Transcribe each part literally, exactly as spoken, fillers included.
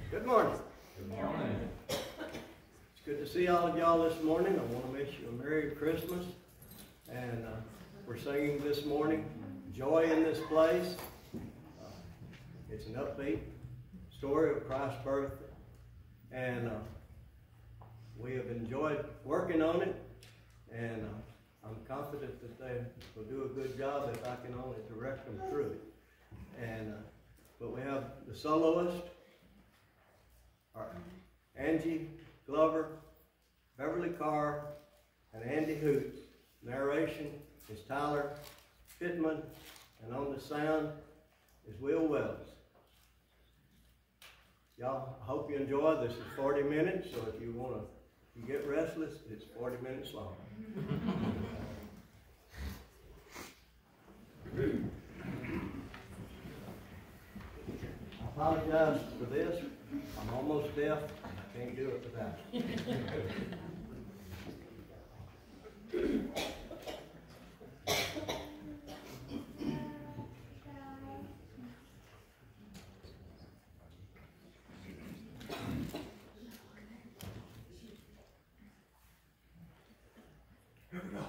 Good morning. Good morning. It's good to see all of y'all this morning. I want to wish you a Merry Christmas. And uh, we're singing this morning, Joy in This Place. Uh, it's an upbeat story of Christ's birth. And uh, we have enjoyed working on it. And uh, I'm confident that they will do a good job if I can only direct them through it. And, uh, but we have the soloist, our Angie Glover, Beverly Carr, and Andy Hoot. Narration is Tyler Pittman, and on the sound is Will Wells. Y'all, I hope you enjoy. This is forty minutes, so if you want to, if you get restless, it's forty minutes long. I apologize for this. I'm almost deaf. I can't do it without it. Here we go.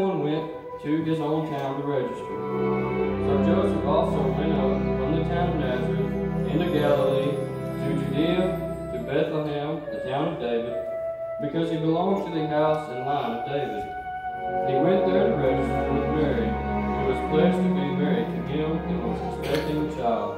everyone went to his own town to register. So Joseph also went up from the town of Nazareth into Galilee, to Judea, to Bethlehem, the town of David, because he belonged to the house and line of David. He went there to register with Mary, who was pledged to be married to him and was expecting a child.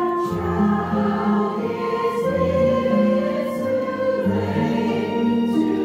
Is this too late to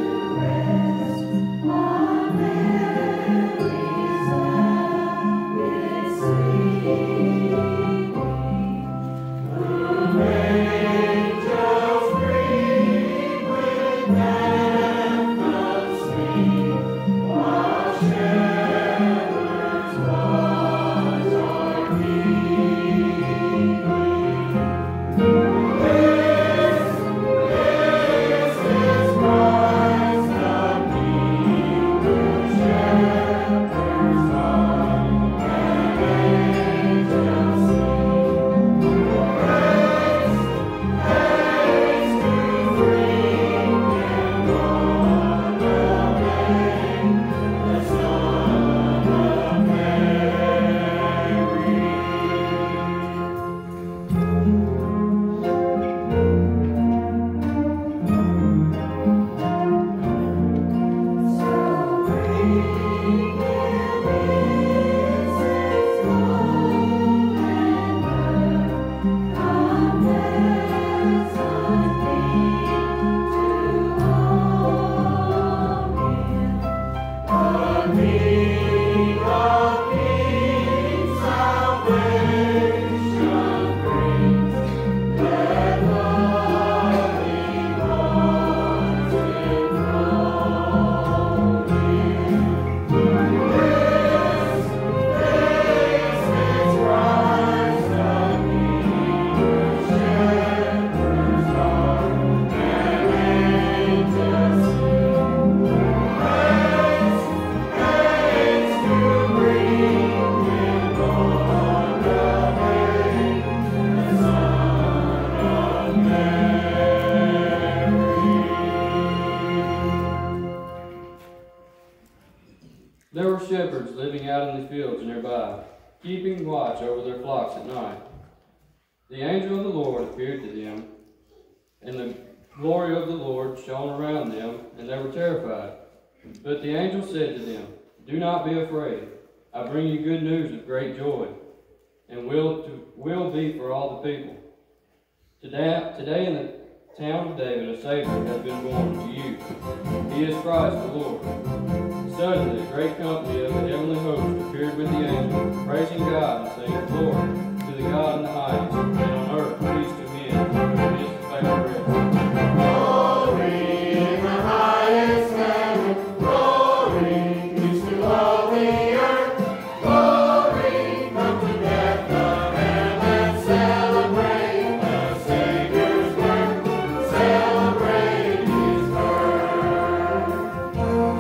shepherds living out in the fields nearby, keeping watch over their flocks at night. The angel of the Lord appeared to them, and the glory of the Lord shone around them, and they were terrified. But the angel said to them, "Do not be afraid. I bring you good news of great joy, and will to, will be for all the people. Today, today in the town of David a Savior has been born to you. He is Christ the Lord." Suddenly a great company of the heavenly host appeared with the angel, praising God and saying, "Glory to the God in the highest, and on earth peace to men who gives his favor rest." Glory in the highest heaven, glory peace to all the earth. Glory, come to Bethlehem and celebrate the Savior's birth. Celebrate his birth.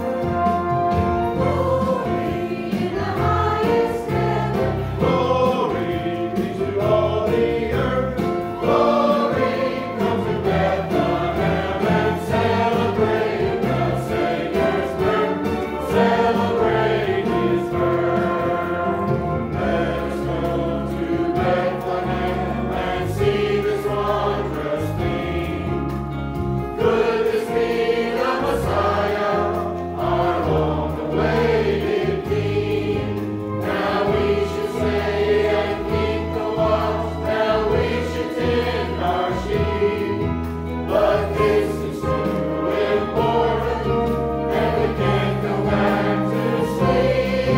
Glory in the highest heaven, glory peace to all the earth. Glory, come to Bethlehem and celebrate the Savior's birth. Celebrate his birth. Let us go to Bethlehem and see this wondrous thing. Could this be the Messiah, our long-awaited King? Now we should stay and keep the watch. Now we should tend our sheep. But this is too important, and we can't go back to sleep.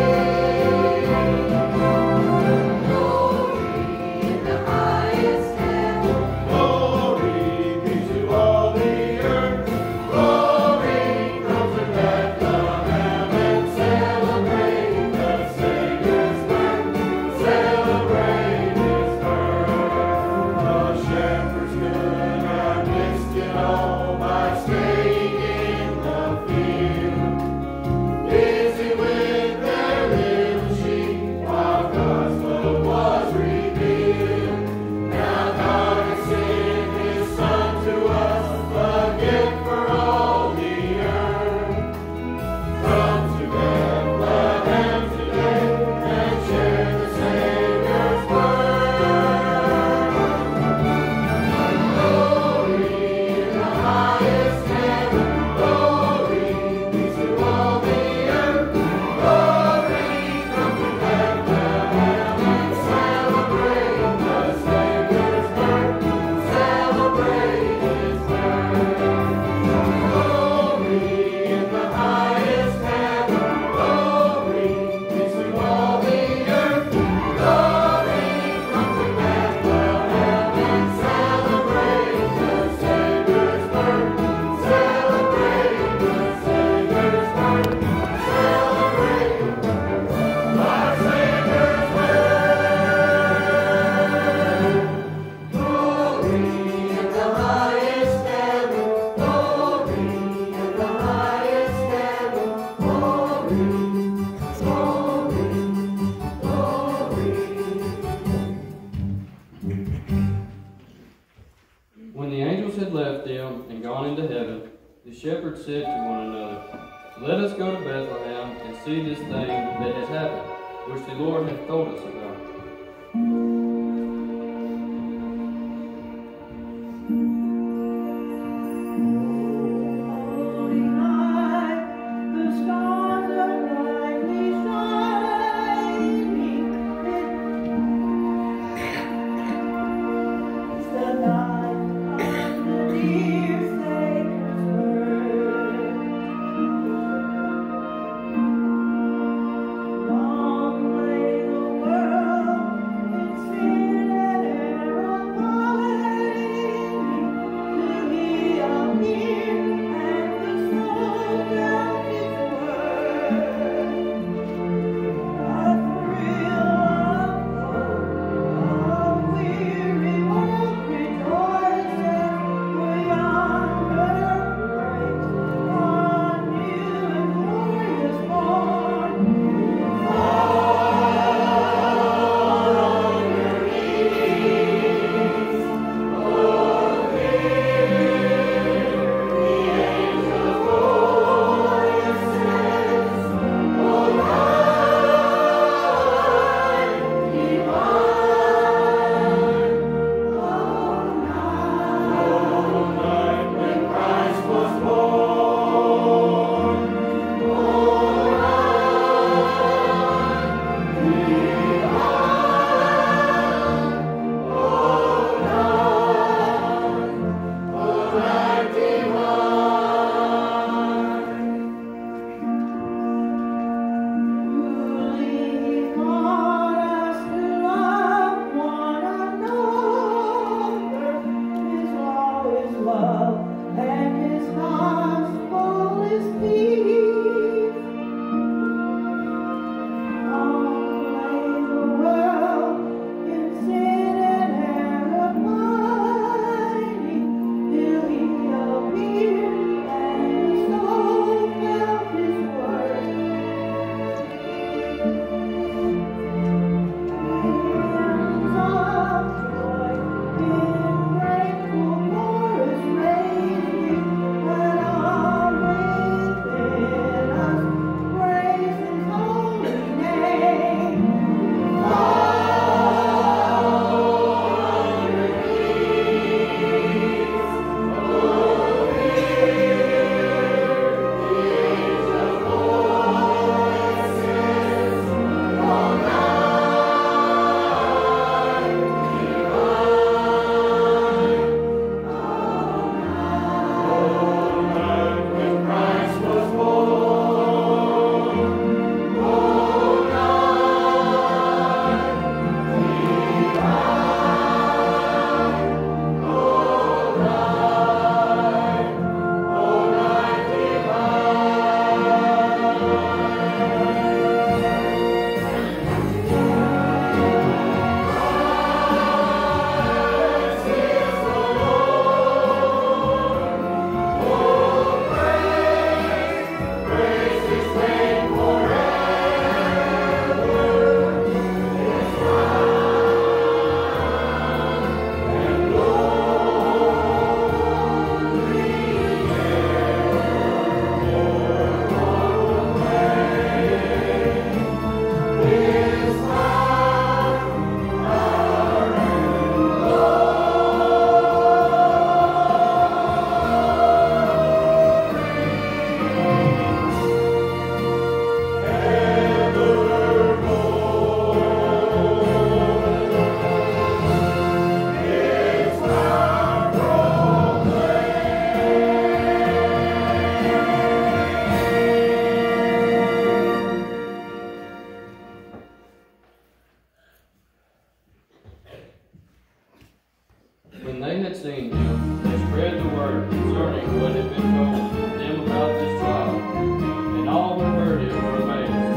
Glory in the highest heaven, glory peace to all the earth. Glory, come to Bethlehem and celebrate the Savior's birth. Celebrate his birth. The shepherds could have missed it all by staying in the field, busy with their little sheep while God's love was revealed. Now God has sent his Son to us, a gift for all the earth. Come to Bethlehem today and share the Savior's birth. Glory in the highest heaven, glory peace to all the earth. Glory, come to Bethlehem and celebrate the Savior's birth. Celebrate his birth. Glory in the highest heaven, glory peace to all the earth. Glory, come to Bethlehem and celebrate the Savior's birth. Celebrate the Savior's birth. Celebrate our Savior's birth. Glory in the highest heaven, glory in the highest heaven, glory, glory, glory. When the angels had left them and gone into heaven, the shepherds said to one another, "Let us go to Bethlehem and see this thing that has happened, which the Lord hath told us about." Holy night, the stars are brightly shining. It's the night of the dear Savior's birth. Long lay the world in sin seen him, they spread the word concerning what had been told them about this child. And all who heard it were amazed.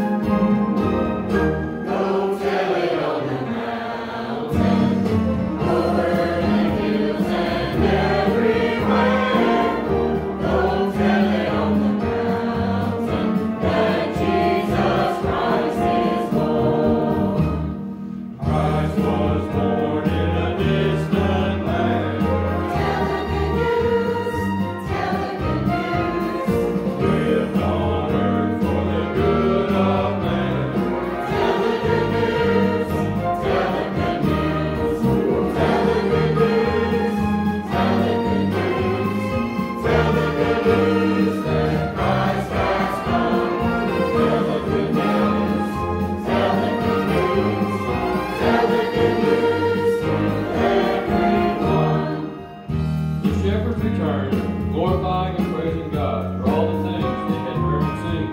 Go tell it on the mountain, over the hills and everywhere. Go tell it on the mountain that Jesus Christ is born. Christ was born in a distant land. Tell the good news, tell the good news. Lived on earth for the good of man. Tell the good news, tell the good news. Tell the good news, tell the good news. Tell the good news that Christ has come. Tell the good news, tell the good news. Tell the good news to everyone. The shepherds returned, glorifying and praising God for all the things they had heard and seen.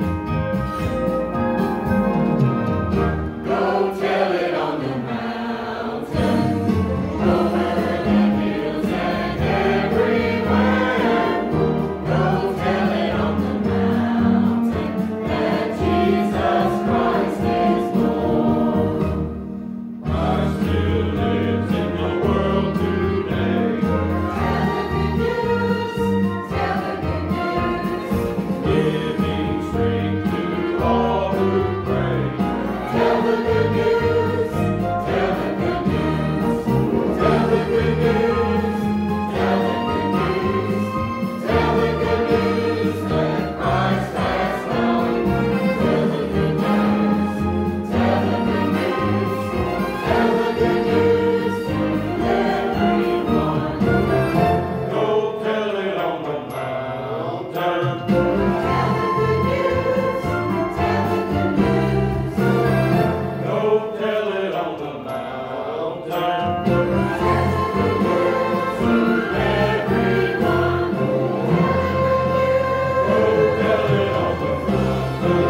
Go tell it on the mountain, over the hills and everywhere. Go tell it on the mountain that Jesus Christ is born. Christ still lives in the world today. Tell the good news, tell the good news. Giving strength to all who pray. Tell the good news, tell the good news. Tell the good news, tell the good news. Tell the good news that Christ has come. Tell the good news, tell the good news. Tell the good news to everyone. Go tell it on the mountain. Tell the good news, tell the good news. Go tell it on the mountain. Tell the good news to everyone. Go tell it on the mountain.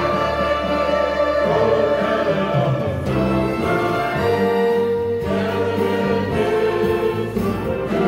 Go tell it on the mountain. Tell the good news to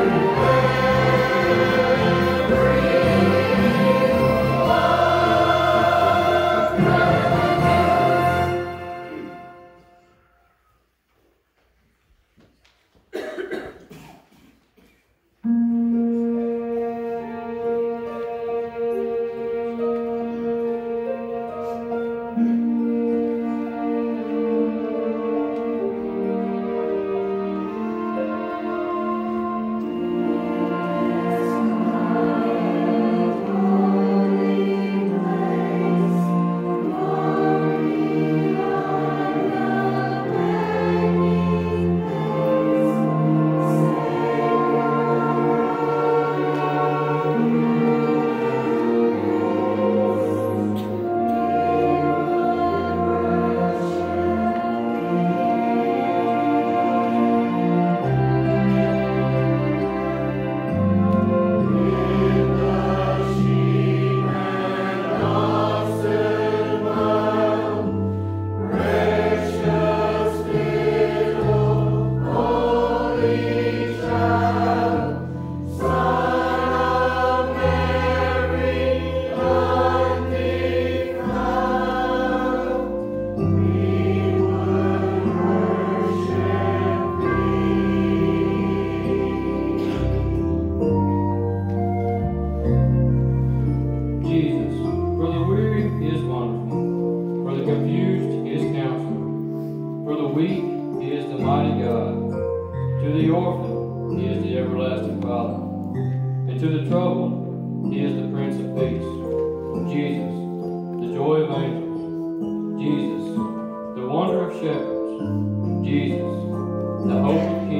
Jesus, for the weary he is wonderful, for the confused he is counselor, for the weak he is the mighty God, to the orphan he is the everlasting Father, and to the troubled he is the Prince of Peace. Jesus, the joy of angels. Jesus, the wonder of shepherds. Jesus, the hope of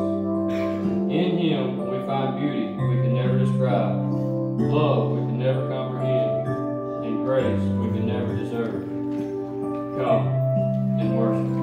kings. In him we find beauty we can never describe, love we can never comprehend, and grace we can never deserve. Come and worship.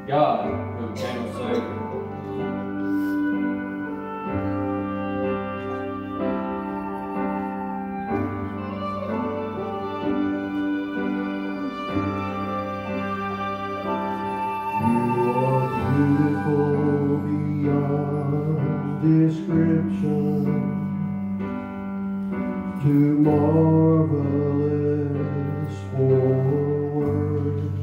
God who became a Savior. Beautiful beyond description, too marvelous for words,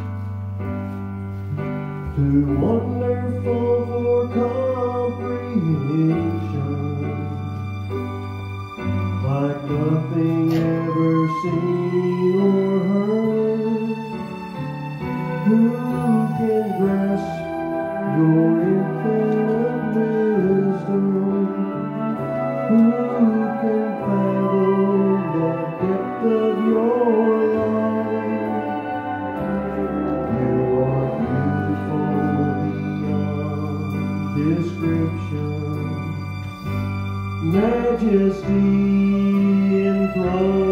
too wonderful for comprehension, like nothing ever seen or heard. Who can grasp your infinite wisdom? Who can fathom the depth of your love? You are beautiful beyond description, majesty enthroned